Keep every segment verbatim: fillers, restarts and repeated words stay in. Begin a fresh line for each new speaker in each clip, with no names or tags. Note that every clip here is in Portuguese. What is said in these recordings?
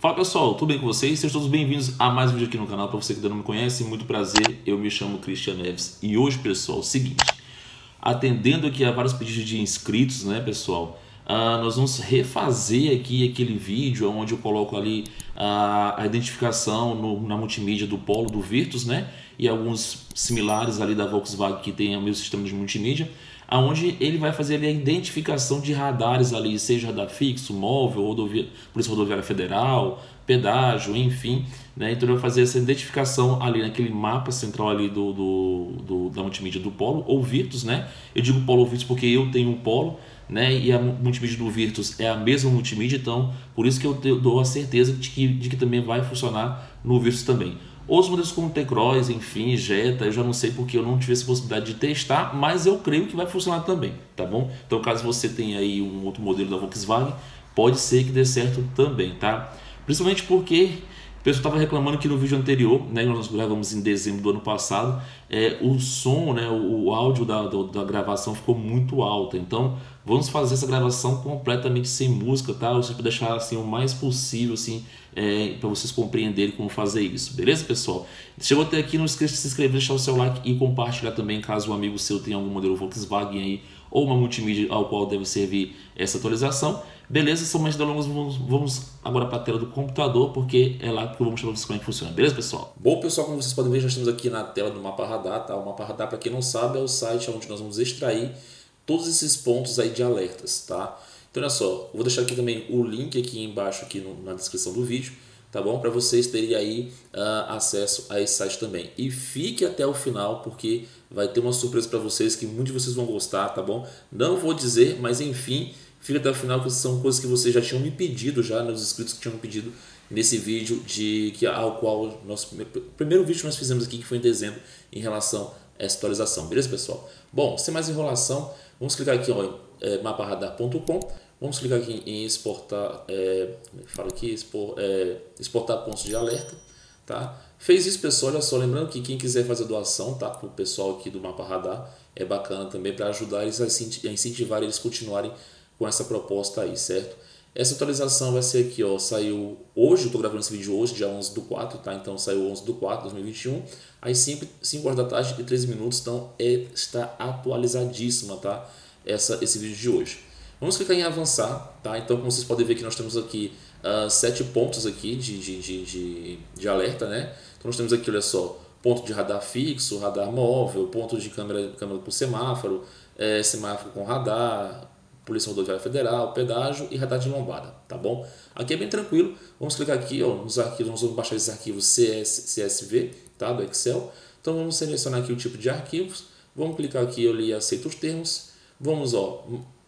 Fala pessoal, tudo bem com vocês? Sejam todos bem-vindos a mais um vídeo aqui no canal. Para você que ainda não me conhece, muito prazer, eu me chamo Cristian Neves. E hoje, pessoal, é o seguinte, atendendo aqui a vários pedidos de inscritos, né, pessoal, uh, nós vamos refazer aqui aquele vídeo onde eu coloco ali uh, a identificação no, na multimídia do Polo, do Virtus, né, e alguns similares ali da Volkswagen que tem o meu sistema de multimídia, aonde ele vai fazer ali a identificação de radares ali, seja radar fixo, móvel, rodovia, Polícia Rodoviária Federal, pedágio, enfim, né? Então ele vai fazer essa identificação ali naquele mapa central ali do, do, do da multimídia do Polo ou Virtus, né? Eu digo Polo ou Virtus porque eu tenho um Polo, né? E a multimídia do Virtus é a mesma multimídia, então por isso que eu dou a certeza de que, de que também vai funcionar no Virtus também. Outros modelos como T-Cross, enfim, Jetta, eu já não sei porque eu não tive essa possibilidade de testar, mas eu creio que vai funcionar também, tá bom? Então caso você tenha aí um outro modelo da Volkswagen, pode ser que dê certo também, tá? Principalmente porque o pessoal estava reclamando que no vídeo anterior, né, nós gravamos em dezembro do ano passado, é, o som, né, o, o áudio da, da, da gravação ficou muito alto. Então vamos fazer essa gravação completamente sem música, tá? Você pode deixar assim o mais possível, assim, é, para vocês compreenderem como fazer isso, beleza, pessoal? Chegou até aqui, não esqueça de se inscrever, deixar o seu like e compartilhar também, caso um amigo seu tenha algum modelo Volkswagen aí ou uma multimídia ao qual deve servir essa atualização. Beleza, são mais delongas, vamos, vamos agora para a tela do computador, porque é lá que eu vou mostrar para vocês como é que funciona, beleza, pessoal? Bom, pessoal, como vocês podem ver, já estamos aqui na tela do Mapa Radar, tá? O Mapa Radar, para quem não sabe, é o site onde nós vamos extrair todos esses pontos aí de alertas, tá? Então, olha só, eu vou deixar aqui também o link aqui embaixo, aqui no, na descrição do vídeo, tá bom? Para vocês terem aí uh, acesso a esse site também. E fique até o final, porque vai ter uma surpresa para vocês que muitos de vocês vão gostar, tá bom? Não vou dizer, mas enfim, fica até o final, que são coisas que vocês já tinham me pedido, já nos inscritos que tinham me pedido nesse vídeo, de, que, ao qual nosso primeiro vídeo que nós fizemos aqui, que foi em dezembro, em relação a essa atualização, beleza, pessoal? Bom, sem mais enrolação, vamos clicar aqui em é, mapa radar ponto com. Vamos clicar aqui em exportar, é, fala aqui, expor, é, exportar pontos de alerta, tá? Fez isso, pessoal, olha só, lembrando que quem quiser fazer doação, tá, para o pessoal aqui do Mapa Radar, é bacana também para ajudar eles a incentivar eles a continuarem com essa proposta aí, certo? Essa atualização vai ser aqui, ó, saiu hoje, eu estou gravando esse vídeo hoje, dia onze do quatro, tá? Então saiu onze do quatro de dois mil e vinte e um, às cinco horas da tarde e treze minutos, então é, está atualizadíssima, tá? Essa, esse vídeo de hoje. Vamos clicar em avançar, tá? Então, como vocês podem ver que nós temos aqui uh, sete pontos aqui de, de, de, de, de alerta, né? Então, nós temos aqui, olha só, ponto de radar fixo, radar móvel, ponto de câmera, câmera com semáforo, é, semáforo com radar, Polícia Rodoviária Federal, pedágio e radar de lombada, tá bom? Aqui é bem tranquilo. Vamos clicar aqui, ó, nos arquivos, nós vamos baixar esses arquivos C S, C S V, tá? Do Excel. Então, vamos selecionar aqui o tipo de arquivos, vamos clicar aqui, eu li aceito os termos, vamos, ó,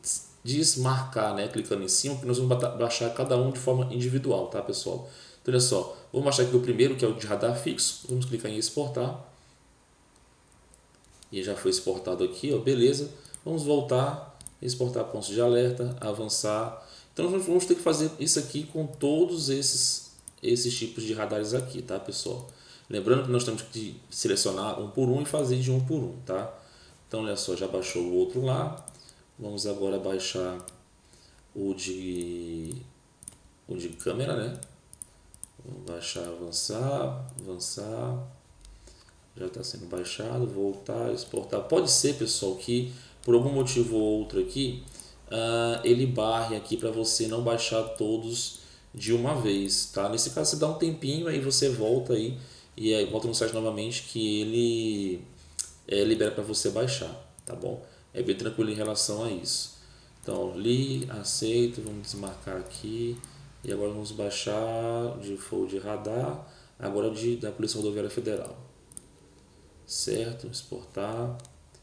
desmarcar, né, clicando em cima, que nós vamos baixar cada um de forma individual, tá, pessoal? Então, olha só, vamos baixar aqui o primeiro, que é o de radar fixo, vamos clicar em exportar, e já foi exportado aqui, ó, beleza, vamos voltar, exportar pontos de alerta, avançar, então nós vamos ter que fazer isso aqui com todos esses, esses tipos de radares aqui, tá, pessoal? Lembrando que nós temos que selecionar um por um e fazer de um por um, tá? Então, olha só, já baixou o outro lá. Vamos agora baixar o de, o de câmera, né? Vamos baixar, avançar, avançar. Já está sendo baixado, voltar, exportar. Pode ser, pessoal, que por algum motivo ou outro aqui, uh, ele barre aqui para você não baixar todos de uma vez, tá? Nesse caso, você dá um tempinho, aí você volta aí e aí volta no site novamente, que ele é, libera para você baixar, tá bom? É bem tranquilo em relação a isso. Então, li, aceito, vamos desmarcar aqui. E agora vamos baixar de for de radar, agora de, da Polícia Rodoviária Federal. Certo, exportar.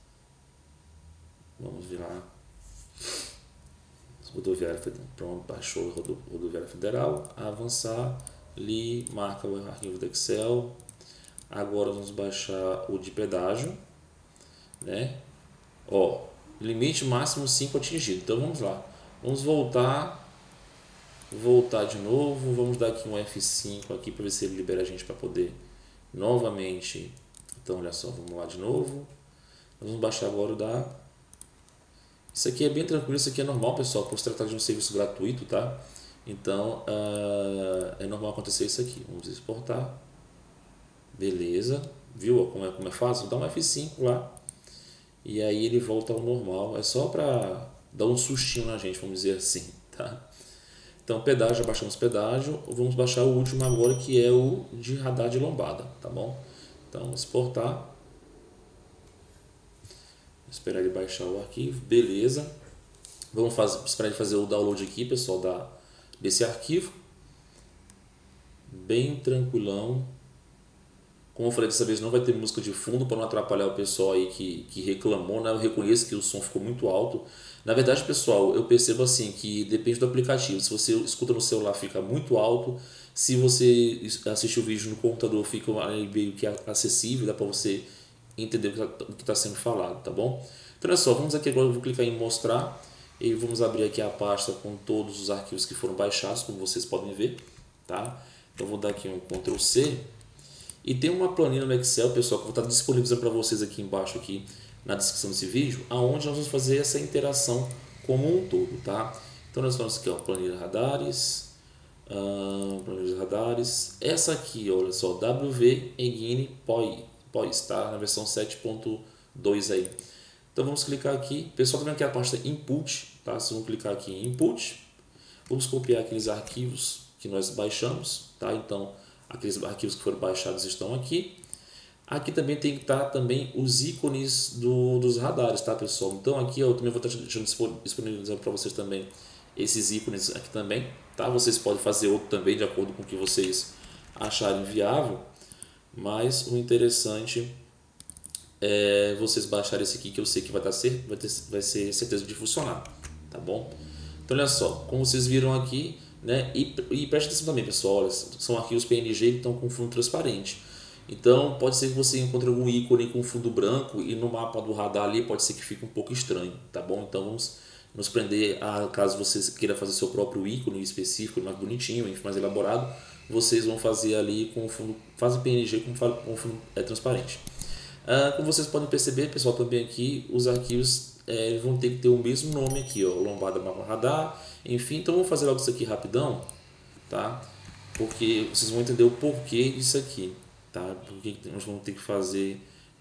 Vamos virar. Rodoviária Federal. Pronto, baixou Rodo, Rodoviária Federal. Avançar, li, marca o arquivo do Excel. Agora vamos baixar o de pedágio, né? Ó, limite máximo cinco atingido. Então vamos lá. Vamos voltar. Voltar de novo. Vamos dar aqui um F cinco aqui para ver se ele libera a gente para poder novamente. Então olha só, vamos lá de novo. Vamos baixar agora o da. Isso aqui é bem tranquilo, isso aqui é normal, pessoal, por se tratar de um serviço gratuito, tá? Então, uh, é normal acontecer isso aqui. Vamos exportar. Beleza. Viu como é, como é fácil? Dá um F cinco lá. E aí ele volta ao normal. É só para dar um sustinho na gente, vamos dizer assim, tá? Então, pedágio, já baixamos pedágio. Vamos baixar o último agora, que é o de radar de lombada, tá bom? Então, exportar. Esperar ele baixar o arquivo. Beleza. Vamos fazer, esperar ele fazer o download aqui, pessoal, da, desse arquivo. Bem tranquilão. Como eu falei, dessa vez não vai ter música de fundo para não atrapalhar o pessoal aí que, que reclamou, né? Eu reconheço que o som ficou muito alto. Na verdade, pessoal, eu percebo assim que depende do aplicativo. Se você escuta no celular, fica muito alto. Se você assiste o vídeo no computador, fica meio que acessível, dá para você entender o que está sendo falado, tá bom? Então, olha só, vamos aqui agora, eu vou clicar em mostrar e vamos abrir aqui a pasta com todos os arquivos que foram baixados, como vocês podem ver, tá? Então, eu vou dar aqui um control C. E tem uma planilha no Excel, pessoal, que eu vou estar disponibilizando para vocês aqui embaixo, aqui na descrição desse vídeo, aonde nós vamos fazer essa interação como um todo, tá? Então nós vamos aqui, ó, planilha radares, uh, planilha de radares, essa aqui, olha só, W V Engine Pois, tá? Na versão sete ponto dois aí. Então vamos clicar aqui, pessoal, tá vendo aqui a pasta Input, tá? Vocês vão clicar aqui em Input, vamos copiar aqueles arquivos que nós baixamos, tá? Então aqueles arquivos que foram baixados estão aqui. Aqui também tem que estar também os ícones do, dos radares, tá, pessoal? Então aqui eu também vou estar deixando disponibilizando para vocês também esses ícones aqui também, tá? Vocês podem fazer outro também de acordo com o que vocês acharem viável, mas o interessante é vocês baixarem esse aqui, que eu sei que vai, dar ser, vai, ter, vai ser certeza de funcionar, tá bom? Então olha só, como vocês viram aqui, né? E, e preste atenção também, pessoal, olha, são arquivos P N G que estão com fundo transparente. Então pode ser que você encontre algum ícone com fundo branco e no mapa do radar ali pode ser que fique um pouco estranho, tá bom? Então vamos nos prender a, caso você queira fazer seu próprio ícone específico, mais bonitinho, mais elaborado, vocês vão fazer ali com fundo, faz P N G com, com fundo é, transparente. Ah, como vocês podem perceber, pessoal, também aqui os arquivos é, vão ter que ter o mesmo nome aqui, ó, lombada mapa radar, enfim. Então vamos fazer logo isso aqui rapidão, tá? Porque vocês vão entender o porquê disso aqui, tá? Porque nós vamos ter que fazer,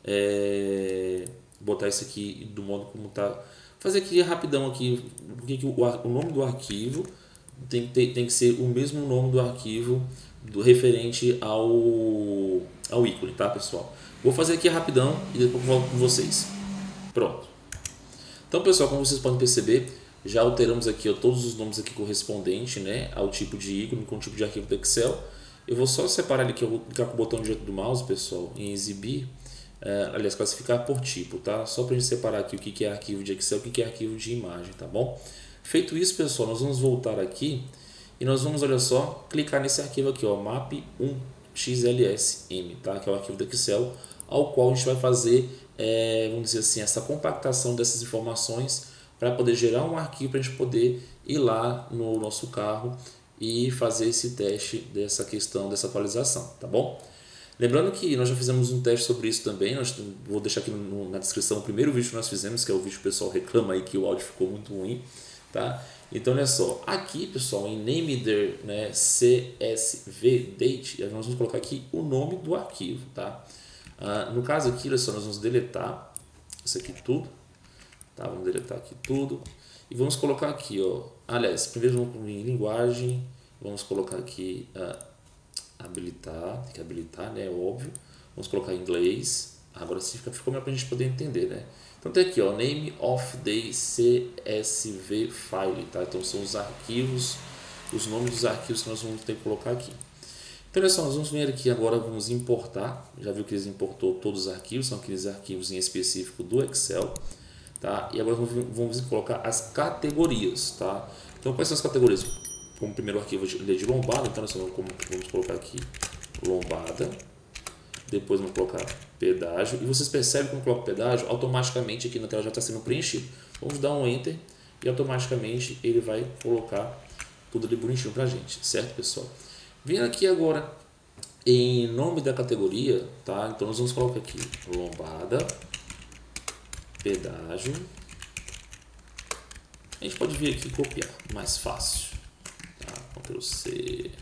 é, botar isso aqui do modo como tá. Fazer aqui rapidão aqui, porque que o, o nome do arquivo tem que, ter, tem que ser o mesmo nome do arquivo do referente ao, ao ícone, tá, pessoal? Vou fazer aqui rapidão e depois volto com vocês. Pronto. Então, pessoal, como vocês podem perceber, já alteramos aqui, ó, todos os nomes aqui correspondentes, né, ao tipo de ícone com o tipo de arquivo do Excel. Eu vou só separar ele aqui, eu vou clicar com o botão direito do mouse, pessoal, em exibir, é, aliás, classificar por tipo, tá? Só para a gente separar aqui o que é arquivo de Excel e o que é arquivo de imagem, tá bom? Feito isso, pessoal, nós vamos voltar aqui e nós vamos, olha só, clicar nesse arquivo aqui, ó, map um X L S M, tá? Que é o arquivo do Excel, ao qual a gente vai fazer, é, vamos dizer assim, essa compactação dessas informações para poder gerar um arquivo para a gente poder ir lá no nosso carro e fazer esse teste dessa questão, dessa atualização, tá bom? Lembrando que nós já fizemos um teste sobre isso também, nós, vou deixar aqui no, na descrição o primeiro vídeo que nós fizemos, que é o vídeo que o pessoal reclama aí que o áudio ficou muito ruim, tá? Então olha só, aqui, pessoal, em namether, né, C S V date, nós vamos colocar aqui o nome do arquivo, tá? Ah, no caso aqui, olha só, nós vamos deletar isso aqui tudo, tá? Vamos deletar aqui tudo e vamos colocar aqui, ó, aliás, primeiro vamos em linguagem, vamos colocar aqui uh, habilitar, tem que habilitar, né, óbvio, vamos colocar em inglês, agora sim ficou melhor para a gente poder entender, né? Então tem aqui, ó, name of the C S V file, tá? Então são os arquivos, os nomes dos arquivos que nós vamos ter que colocar aqui. Então, olha só, nós vamos vir aqui agora, vamos importar. Já viu que eles importou todos os arquivos, são aqueles arquivos em específico do Excel, tá? E agora vamos, vamos colocar as categorias, tá? Então, quais são as categorias? Como primeiro arquivo de, de lombada, então nós vamos, vamos colocar aqui lombada. Depois vamos colocar pedágio. E vocês percebem que quando coloca pedágio, automaticamente aqui na tela já está sendo preenchido. Vamos dar um Enter e automaticamente ele vai colocar tudo ali bonitinho pra gente, certo, pessoal? Vindo aqui agora em nome da categoria, tá? Então nós vamos colocar aqui lombada, pedágio. A gente pode vir aqui e copiar, mais fácil. Tá? Ctrl C,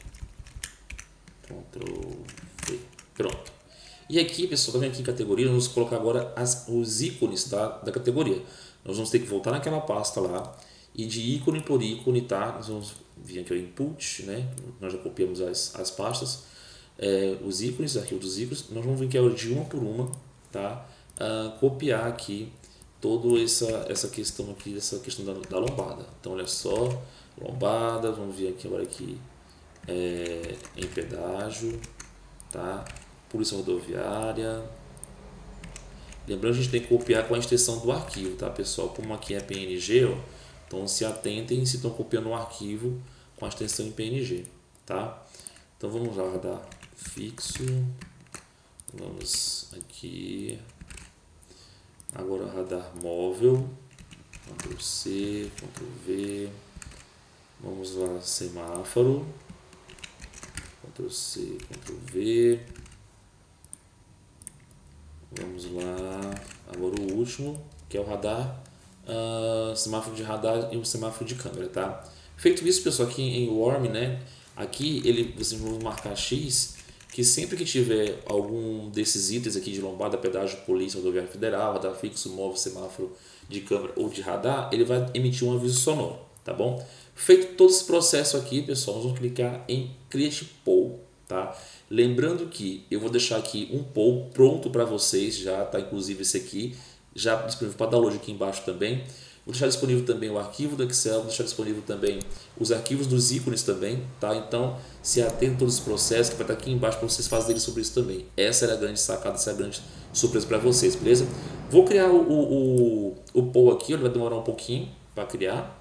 Ctrl V, pronto. E aqui, pessoal, tá vendo aqui em categoria, nós vamos colocar agora as, os ícones da, da categoria. Nós vamos ter que voltar naquela pasta lá e de ícone por ícone, tá? Nós vamos vir aqui o input, né? Nós já copiamos as, as pastas, é, os ícones, arquivo dos ícones. Nós vamos vir aqui de uma por uma, tá? Uh, copiar aqui toda essa, essa questão aqui, essa questão da, da lombada. Então, olha só, lombada, vamos vir aqui agora aqui é, em pedágio, tá? Polícia rodoviária. Lembrando que a gente tem que copiar com a extensão do arquivo, tá, pessoal? Como aqui é P N G, ó, então se atentem se estão copiando o arquivo com a extensão em P N G, tá? Então vamos lá, radar fixo. Vamos aqui. Agora radar móvel. Ctrl C, Ctrl V. Vamos lá, semáforo. Ctrl C, Ctrl V. Vamos lá, agora o último, que é o radar, uh, semáforo de radar e o semáforo de câmera, tá? Feito isso, pessoal, aqui em Worm, né? Aqui ele, vocês vão marcar X, que sempre que tiver algum desses itens aqui de lombada, pedágio, polícia, rodoviária federal, radar fixo, móvel, semáforo de câmera ou de radar, ele vai emitir um aviso sonoro, tá bom? Feito todo esse processo aqui, pessoal, nós vamos clicar em Create Poll, tá? Lembrando que eu vou deixar aqui um poll pronto para vocês, já tá inclusive esse aqui, já disponível para download aqui embaixo também. Vou deixar disponível também o arquivo do Excel, vou deixar disponível também os arquivos dos ícones também, tá? Então, se atenta a todos os processos que vai estar aqui embaixo para vocês fazerem sobre isso também. Essa era a grande sacada, essa é a grande surpresa para vocês, beleza? Vou criar o, o, o, o poll aqui, ele vai demorar um pouquinho para criar.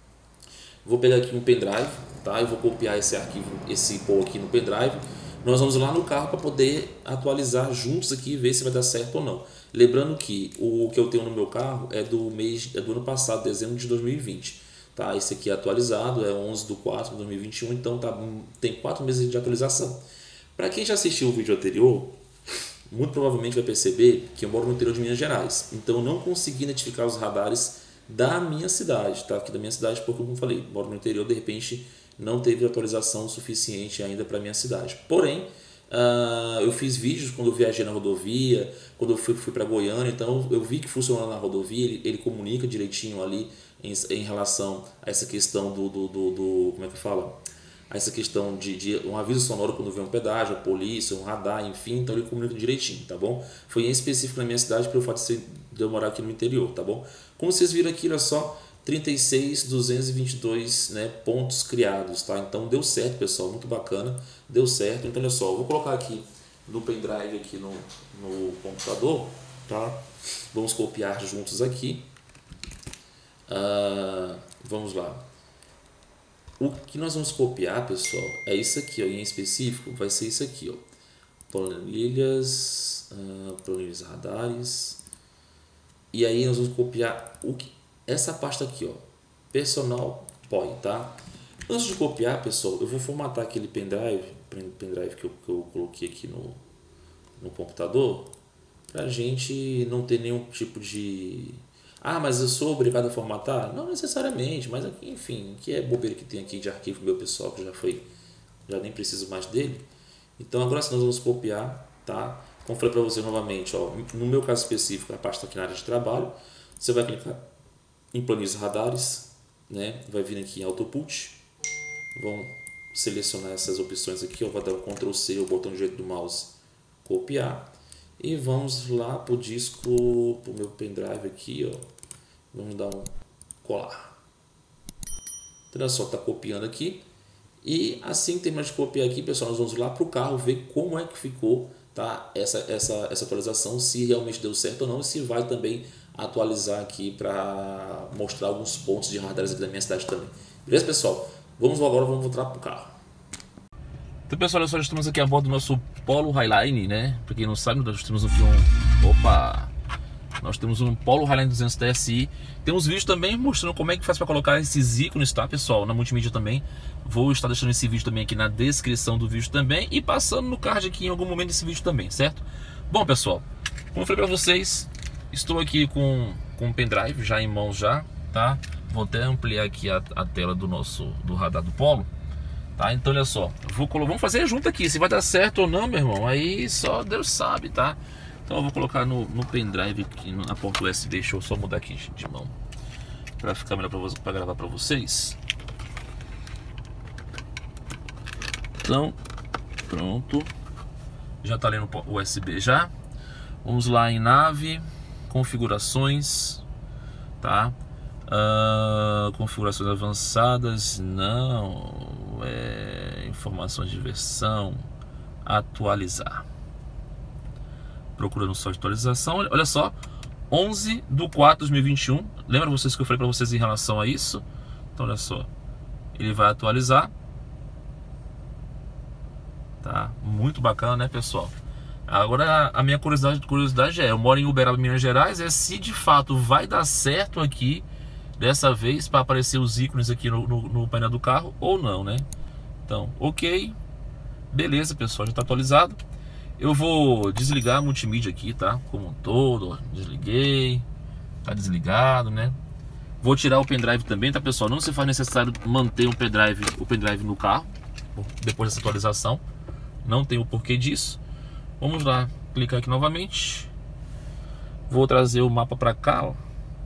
Vou pegar aqui um pendrive, tá? Eu vou copiar esse arquivo, esse poll aqui no pendrive. Nós vamos lá no carro para poder atualizar juntos aqui e ver se vai dar certo ou não. Lembrando que o que eu tenho no meu carro é do mês, é do ano passado, dezembro de dois mil e vinte. Tá? Esse aqui é atualizado, é onze de quatro de dois mil e vinte e um, então tá, tem quatro meses de atualização. Para quem já assistiu o vídeo anterior, muito provavelmente vai perceber que eu moro no interior de Minas Gerais. Então eu não consegui identificar os radares da minha cidade, tá? Aqui da minha cidade, porque como eu falei, moro no interior, de repente não teve atualização suficiente ainda para minha cidade. Porém, uh, eu fiz vídeos quando eu viajei na rodovia, quando eu fui, fui para Goiânia, então eu vi que funcionando na rodovia, ele, ele comunica direitinho ali em, em relação a essa questão do, do, do, do como é que fala? A essa questão de, de um aviso sonoro quando vem um pedágio, a polícia, um radar, enfim, então ele comunica direitinho, tá bom? Foi em específico na minha cidade pelo fato de, ser, de eu morar aqui no interior, tá bom? Como vocês viram aqui, olha só, trinta e seis mil duzentos e vinte e dois, né, pontos criados, tá? Então deu certo, pessoal, muito bacana, deu certo. Então olha só, eu vou colocar aqui no pendrive aqui no, no computador, tá? Vamos copiar juntos aqui. Uh, vamos lá. O que nós vamos copiar, pessoal, é isso aqui, ó, em específico, vai ser isso aqui, ó. Planilhas, uh, planilhas radares. E aí nós vamos copiar o que essa pasta aqui, ó, personal point, tá? Antes de copiar, pessoal, eu vou formatar aquele pendrive, pendrive que eu, que eu coloquei aqui no, no computador, pra gente não ter nenhum tipo de... Ah, mas eu sou obrigado a formatar? Não necessariamente, mas aqui, enfim, que é bobeira que tem aqui de arquivo meu pessoal, que já foi, já nem preciso mais dele. Então agora sim nós vamos copiar, tá? Como falei para vocês novamente, ó, no meu caso específico, a pasta aqui na área de trabalho, você vai clicar em planilhas radares, né? Vai vir aqui em Output, vão selecionar essas opções aqui, ó, vai dar o Ctrl C, o botão direito do mouse, copiar, e vamos lá para o disco, para o meu pendrive aqui, ó, vamos dar um colar. Então olha só, está copiando aqui, e assim que terminar de copiar aqui, pessoal, nós vamos lá para o carro ver como é que ficou, tá? essa, essa, essa atualização, se realmente deu certo ou não, e se vai também atualizar aqui para mostrar alguns pontos de radares aqui da minha cidade também. Beleza, pessoal? Vamos agora, vamos voltar para o carro. Então, pessoal, nós estamos aqui a bordo do nosso Polo Highline, né? Para quem não sabe, nós temos aqui um... Opa! Nós temos um Polo Highline duzentos T S I. Temos vídeos também mostrando como é que faz para colocar esses ícones, tá, pessoal? Na multimídia também. Vou estar deixando esse vídeo também aqui na descrição do vídeo também e passando no card aqui em algum momento desse vídeo também, certo? Bom, pessoal, como eu falei para vocês, estou aqui com, com o pendrive já em mãos já, tá? Vou até ampliar aqui a, a tela do nosso do radar do Polo. tá? Então olha só, vou colocar, vamos fazer junto aqui, se vai dar certo ou não, meu irmão, aí só Deus sabe, tá? Então eu vou colocar no, no pendrive aqui, na porta U S B, deixa eu só mudar aqui de mão, pra ficar melhor pra, pra gravar pra vocês. Então, pronto, já tá ali no U S B já. Vamos lá em nave, configurações, tá? Uh, configurações avançadas, não, é, informações de versão, atualizar. Procurando só atualização, olha só, onze de quatro de dois mil e vinte e um. Lembra vocês que eu falei para vocês em relação a isso? Então olha só, ele vai atualizar. Tá, muito bacana, né, pessoal? Agora a minha curiosidade, curiosidade é, eu moro em Uberaba, Minas Gerais, é se de fato vai dar certo aqui dessa vez para aparecer os ícones aqui no, no, no painel do carro ou não, né? Então, ok, beleza, pessoal, já está atualizado. Eu vou desligar a multimídia aqui, tá? Como um todo, ó, desliguei, tá desligado, né? Vou tirar o pendrive também, tá, pessoal? Não se faz necessário manter o pendrive, o pendrive no carro depois dessa atualização. Não tem o porquê disso. Vamos lá, clicar aqui novamente. Vou trazer o mapa para cá, ó.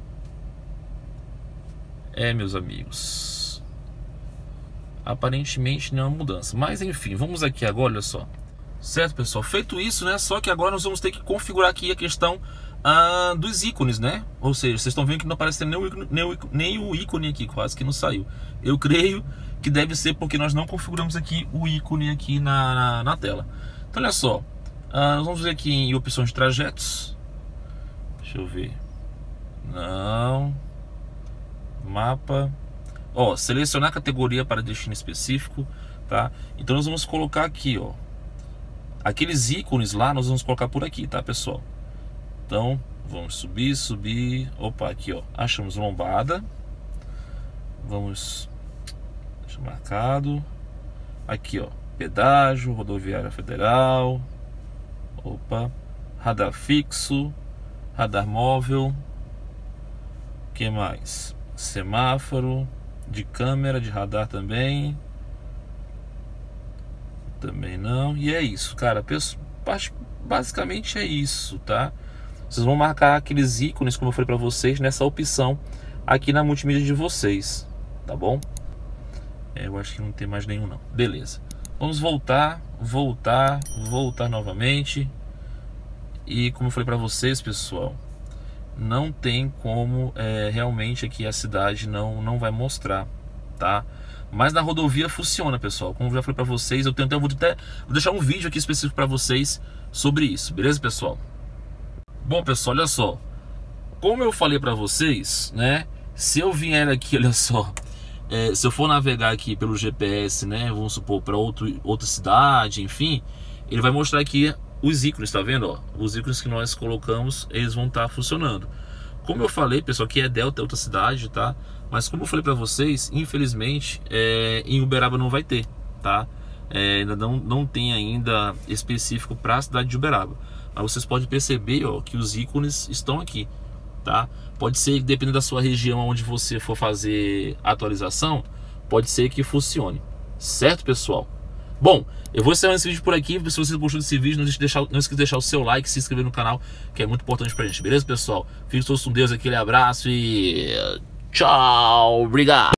É, meus amigos, aparentemente não é uma mudança, mas enfim, vamos aqui agora, olha só. Certo, pessoal, feito isso, né? Só que agora nós vamos ter que configurar aqui a questão ah, dos ícones, né? Ou seja, vocês estão vendo que não aparece nem o, ícone, nem, o, nem o ícone aqui, quase que não saiu. Eu creio que deve ser porque nós não configuramos aqui o ícone aqui na, na, na tela. Então olha só, ah, nós vamos ver aqui em opções de trajetos. Deixa eu ver. Não. Mapa. Ó, selecionar categoria para destino específico, tá? Então nós vamos colocar aqui, ó, aqueles ícones lá, nós vamos colocar por aqui, tá, pessoal? Então vamos subir, subir. Opa, aqui, ó, achamos lombada. Vamos, deixa marcado. Aqui, ó, pedágio, rodoviária federal. Opa, radar fixo, radar móvel. O que mais? Semáforo, de câmera, de radar também. Também não. E é isso, cara. Basicamente é isso, tá? Vocês vão marcar aqueles ícones, como eu falei pra vocês, nessa opção aqui na multimídia de vocês, tá bom? É, eu acho que não tem mais nenhum não. Beleza. Vamos voltar, voltar, voltar novamente. E como eu falei pra vocês, pessoal, não tem como é, realmente aqui a cidade não, não vai mostrar, tá? Mas na rodovia funciona, pessoal. Como eu já falei pra vocês, eu tenho até, eu vou até vou deixar um vídeo aqui específico pra vocês sobre isso, beleza, pessoal? Bom, pessoal, olha só. Como eu falei pra vocês, né? Se eu vier aqui, olha só, é, se eu for navegar aqui pelo G P S, né? Vamos supor, pra outro, outra cidade, enfim, ele vai mostrar aqui os ícones, tá vendo? Ó, os ícones que nós colocamos, eles vão estar funcionando. Como eu falei, pessoal, que é Delta, é outra cidade, tá? Mas como eu falei pra vocês, infelizmente, é, em Uberaba não vai ter, tá? É, ainda não, não tem ainda específico para a cidade de Uberaba. Mas vocês podem perceber, ó, que os ícones estão aqui, tá? Pode ser, dependendo da sua região onde você for fazer a atualização, pode ser que funcione. Certo, pessoal? Bom, eu vou encerrar esse vídeo por aqui. Se você gostou desse vídeo, não deixe de deixar, não esqueça de deixar o seu like, se inscrever no canal, que é muito importante pra gente, beleza, pessoal? Fique todos com Deus, aquele abraço e tchau, obrigado!